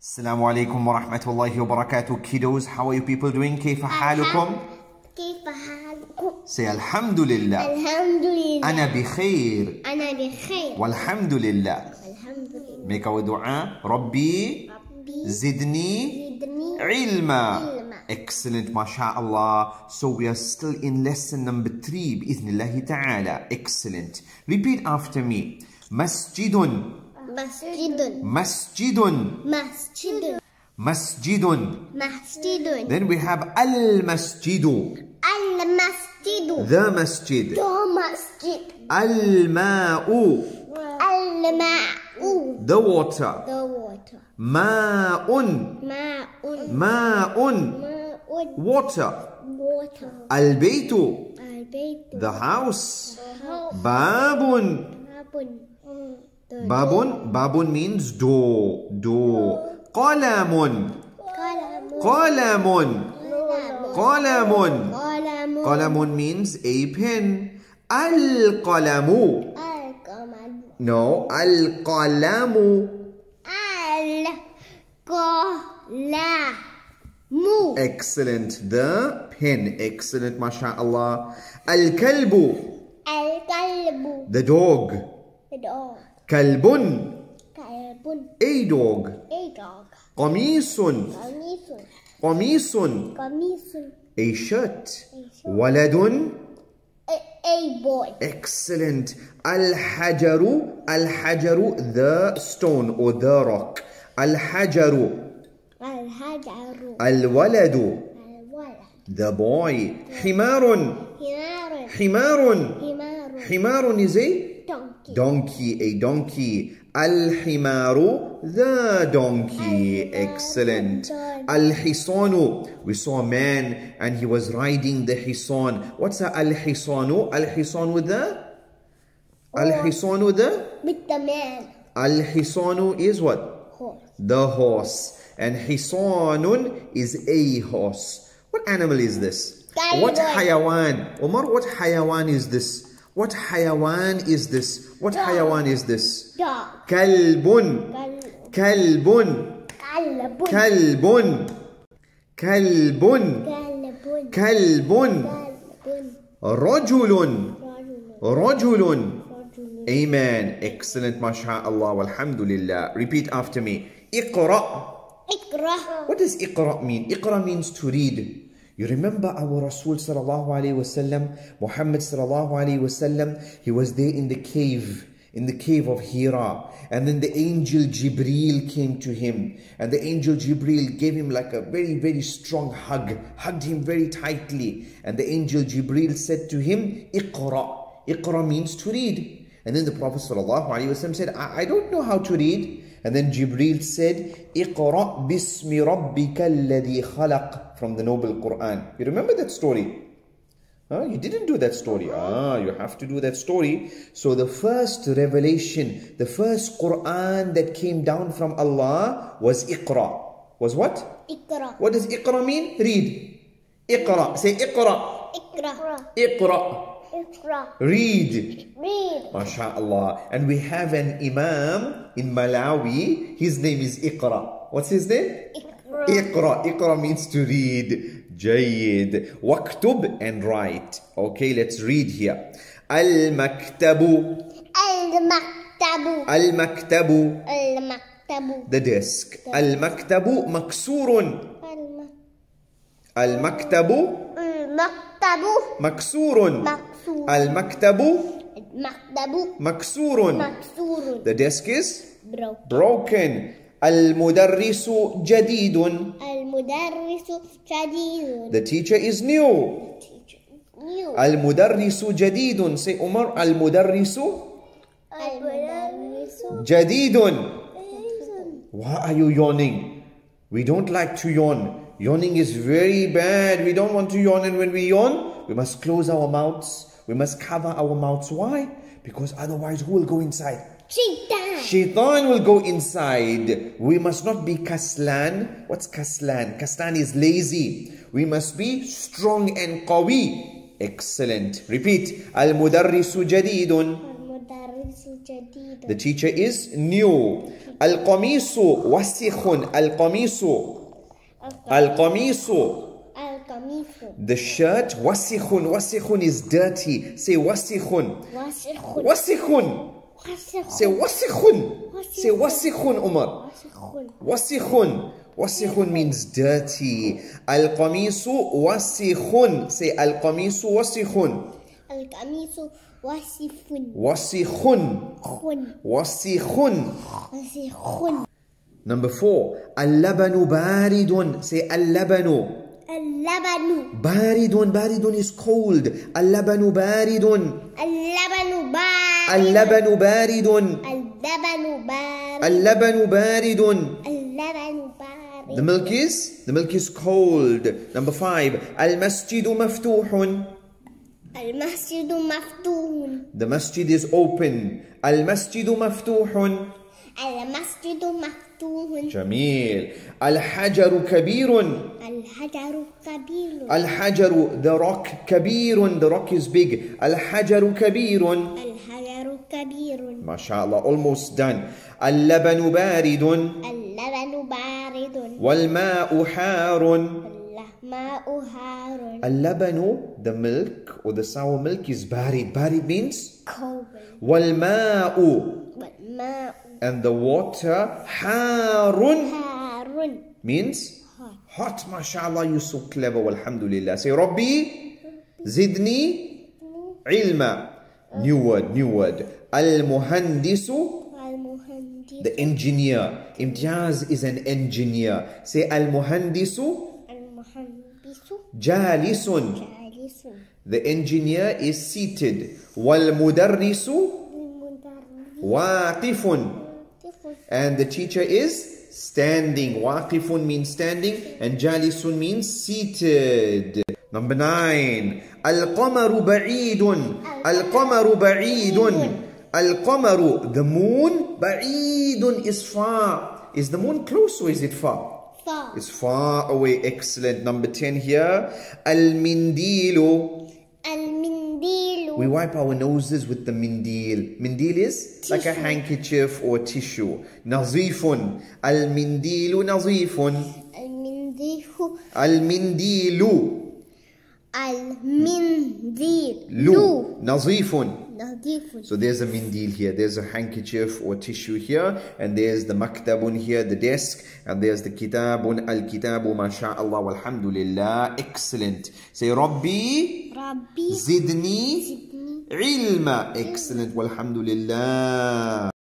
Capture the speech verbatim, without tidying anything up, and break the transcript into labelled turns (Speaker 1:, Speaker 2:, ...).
Speaker 1: Assalamu alaikum wa rahmatullahi wa barakatuh. Kiddos, how are you people doing? كيف حالكم?
Speaker 2: كيف حالكم؟
Speaker 1: Say Alhamdulillah.
Speaker 2: Alhamdulillah.
Speaker 1: أنا بخير.
Speaker 2: أنا بخير.
Speaker 1: والحمد لله.
Speaker 2: الحمد لله.
Speaker 1: Make our dua. ربي
Speaker 2: ربي
Speaker 1: زدني
Speaker 2: زدني
Speaker 1: علما.
Speaker 2: علما.
Speaker 1: Excellent, mashallah. So we are still in lesson number three. بإذن الله تعالى. Excellent. Repeat after me. مسجد.
Speaker 2: مسجد.
Speaker 1: مسجد.
Speaker 2: مسجد.
Speaker 1: مسجد.
Speaker 2: مسجد.
Speaker 1: Then we have المسجد.
Speaker 2: المسجد.
Speaker 1: The masjid.
Speaker 2: The masjid.
Speaker 1: الماء.
Speaker 2: الماء.
Speaker 1: The water.
Speaker 2: The water.
Speaker 1: ماء.
Speaker 2: ماء.
Speaker 1: ماء.
Speaker 2: ماء.
Speaker 1: Water.
Speaker 2: Water.
Speaker 1: البيت.
Speaker 2: البيت.
Speaker 1: The house.
Speaker 2: house.
Speaker 1: باب.
Speaker 2: باب. The
Speaker 1: باب. باب means door. Door. قلم.
Speaker 2: قلم.
Speaker 1: قلم. قلم.
Speaker 2: قلم.
Speaker 1: قلم means a pen. القلم.
Speaker 2: القلم.
Speaker 1: No. القلم.
Speaker 2: القلم.
Speaker 1: Excellent. The pen. Excellent. MashaAllah. الكلب.
Speaker 2: الكلب.
Speaker 1: The dog.
Speaker 2: dog.
Speaker 1: كلب.
Speaker 2: كلب.
Speaker 1: A dog.
Speaker 2: A dog.
Speaker 1: قميص.
Speaker 2: قميص.
Speaker 1: قميص.
Speaker 2: قميص.
Speaker 1: A shirt.
Speaker 2: shirt.
Speaker 1: ولد.
Speaker 2: A, a boy.
Speaker 1: Excellent. الحجر. الحجر. The stone or the rock. الحجر.
Speaker 2: الحجر.
Speaker 1: الولد.
Speaker 2: الولد.
Speaker 1: The boy. حمار.
Speaker 2: حمار.
Speaker 1: حمار.
Speaker 2: حمار.
Speaker 1: حمار is a
Speaker 2: donkey.
Speaker 1: donkey. A donkey. الحمار. The donkey. Excellent. الحصان. We saw a man and he was riding the hisan. What's a الحصان? الحصان with the? الحصان with the?
Speaker 2: With the man.
Speaker 1: الحصان is what?
Speaker 2: Horse.
Speaker 1: The horse. And hisanun is a horse. What animal is this?
Speaker 2: Tiger.
Speaker 1: What hayawan? Omar, what hayawan is this? What hayawan is this? What
Speaker 2: Dog.
Speaker 1: hayawan is this?
Speaker 2: Dog.
Speaker 1: Kalbun.
Speaker 2: Kalb.
Speaker 1: Kalbun.
Speaker 2: Kalbun.
Speaker 1: Kalbun. Kalbun.
Speaker 2: Kalbun.
Speaker 1: Kalbun.
Speaker 2: Kalbun.
Speaker 1: Rajulun.
Speaker 2: Rajulun.
Speaker 1: Rajulun.
Speaker 2: Rajulun.
Speaker 1: Amen. Excellent. MashaAllah. Walhamdulillah. Repeat after me. Iqra.
Speaker 2: Iqra.
Speaker 1: What does Iqra mean? Iqra means to read. You remember our Rasul sallallahu alayhi wasallam, Muhammad sallallahu alayhi wasallam, he was there in the cave, in the cave of Hira. And then the angel Jibreel came to him. And the angel Jibreel gave him like a very, very strong hug, hugged him very tightly. And the angel Jibreel said to him, Iqra. Iqra means to read. And then the Prophet sallallahu alayhi wasallam said, I, I don't know how to read. And then Jibreel said, Iqra bismi rabbika alladhi khalaq, from the noble Quran. You remember that story? Huh? You didn't do that story. Ah, you have to do that story. So the first revelation, the first Quran that came down from Allah was Iqra. Was what?
Speaker 2: Iqra.
Speaker 1: What does Iqra mean? Read. Iqra. Say Iqra.
Speaker 2: Iqra.
Speaker 1: Iqra.
Speaker 2: Iqra.
Speaker 1: Read.
Speaker 2: Read.
Speaker 1: MashaAllah. And we have an Imam in Malawi. His name is Iqra. What's his name?
Speaker 2: Iqra.
Speaker 1: Iqra. Iqra means to read. Jayyid. Waktub and write. Okay, let's read here. Al-maktabu.
Speaker 2: Al-maktabu.
Speaker 1: Al-maktabu.
Speaker 2: Al-maktabu.
Speaker 1: The desk. Al-maktabu maksurun. Al-maktabu
Speaker 2: Al-maktabu.
Speaker 1: maksurun.
Speaker 2: Maksur.
Speaker 1: Al-maktabu
Speaker 2: Maktabu.
Speaker 1: maksurun.
Speaker 2: Maksurun.
Speaker 1: The desk is
Speaker 2: Broken.
Speaker 1: broken. Al-mudarrisu jadidun.
Speaker 2: Al-mudarrisu jadidun.
Speaker 1: The teacher is new.
Speaker 2: New.
Speaker 1: Al-mudarrisu jadidun. Say Umar, Al-mudarrisu
Speaker 2: Al-mudarrisu
Speaker 1: jadidun. Why are you yawning? We don't like to yawn. Yawning is very bad. We don't want to yawn, and when we yawn, we must close our mouths. We must cover our mouths. Why? Because otherwise, who will go inside?
Speaker 2: Shaitan.
Speaker 1: Shaitan will go inside. We must not be kaslan. What's kaslan? Kaslan is lazy. We must be strong and qawi. Excellent. Repeat. Al-mudarrisu jadidun.
Speaker 2: Al-mudarrisu jadidun.
Speaker 1: The teacher is new. القميص وسخ. القميص. القميص.
Speaker 2: القميص.
Speaker 1: The shirt وسخ. وسخ is dirty. Say وسخ.
Speaker 2: وسخ.
Speaker 1: وسخ.
Speaker 2: وسخ.
Speaker 1: Say وسخ. Say وسخ Umar. وسخ. وسخ means dirty. القميص وسخ. Say القميص وسخ.
Speaker 2: القميص وسخ.
Speaker 1: وسخ.
Speaker 2: خن.
Speaker 1: وسخ.
Speaker 2: وسخ.
Speaker 1: Number four. اللبن بارد. Say اللبن.
Speaker 2: اللبن.
Speaker 1: بارد. بارد is cold. اللبن بارد.
Speaker 2: اللبن بارد.
Speaker 1: اللبن بارد.
Speaker 2: اللبن بارد.
Speaker 1: اللبن بارد.
Speaker 2: اللبن بارد.
Speaker 1: The milk is? The milk is cold. Number five. المسجد مفتوح.
Speaker 2: المسجد مفتوح.
Speaker 1: The masjid is open. المسجد مفتوح.
Speaker 2: المسجد مفتوح.
Speaker 1: جميل. الحجر كبير.
Speaker 2: الحجر كبير.
Speaker 1: الحجر the rock كبير. The rock is big. الحجر كبير.
Speaker 2: الحجر كبير.
Speaker 1: ما شاء الله. Almost done. اللبن بارد.
Speaker 2: اللبن بارد.
Speaker 1: والماء حار.
Speaker 2: الماء حار.
Speaker 1: اللبن the milk or the sour milk is بارد. بارد means
Speaker 2: cold.
Speaker 1: والماء
Speaker 2: والماء.
Speaker 1: and the water حار
Speaker 2: حار.
Speaker 1: means hot. MashaAllah, you're so clever. Walhamdulillah. Say Rabbi zidni ilma. New word, new word. Al-muhandisu,
Speaker 2: المهندس.
Speaker 1: the engineer. Imtiaz is an engineer. Say Al-muhandisu
Speaker 2: المهندس.
Speaker 1: jalisun.
Speaker 2: جالس.
Speaker 1: The engineer is seated. Wal-mudarrisu
Speaker 2: المدرس.
Speaker 1: waqifun. And the teacher is standing. Waqifun means standing and jalisun means seated. Number nine. Al-qamaru ba'idun. Al-qamaru ba'idun. Al-qamaru, the moon. Ba'idun is far. Is the moon close or is it far?
Speaker 2: Far.
Speaker 1: It's far away. Excellent. Number ten here. Al-mindilu.
Speaker 2: المنديل.
Speaker 1: We wipe our noses with the mindil. Mindil is
Speaker 2: Tissue.
Speaker 1: like a handkerchief or tissue. Nazifun. Al-mindilu nazifun.
Speaker 2: المنديل.
Speaker 1: Al-mindilu.
Speaker 2: المنديل.
Speaker 1: Lu. Nazifun.
Speaker 2: نظيف.
Speaker 1: So there's a mindil here. There's a handkerchief or tissue here. And there's the maktabun here, the desk. And there's the kitabun. Al-kitabu. MashaAllah. Walhamdulillah. Excellent. Say Rabbi.
Speaker 2: ربي
Speaker 1: Zidni.
Speaker 2: زدني
Speaker 1: Ilma. Excellent. Walhamdulillah.